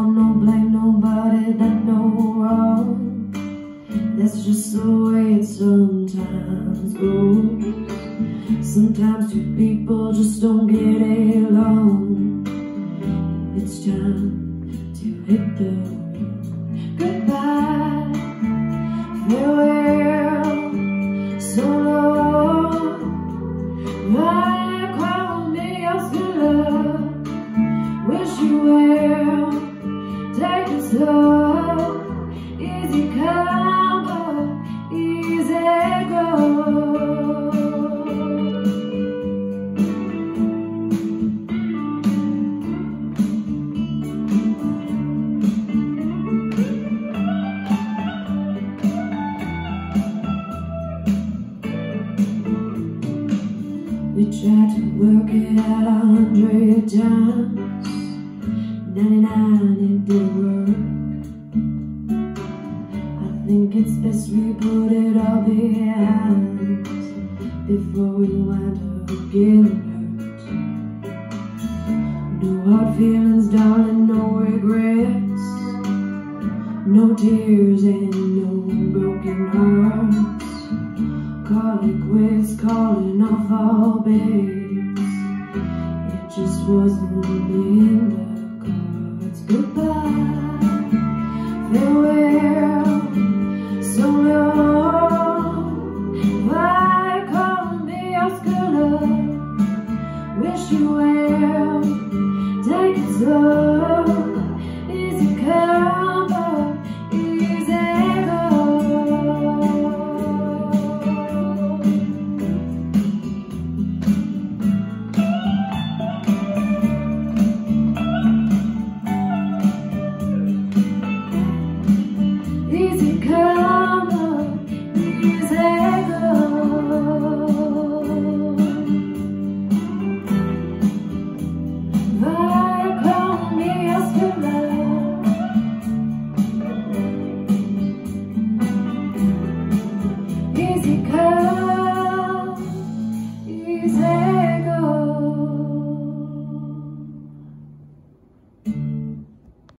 harm, no blame, nobody done no wrong. That's just the way it sometimes goes. Sometimes two people just don't get along. It's time to hit the road. Goodbye, farewell, so long. Why call me your love? Wish you well, take it slow. Easy come, but easy go. We tried to work it out 100 times, 99 it didn't work. I think it's best we put it all behind us before we wind up getting hurt. No hard feelings, darling, no regrets, no tears and no broken hearts. Call it quits, calling off all bets. It just wasn't in the cards. Goodbye, farewell.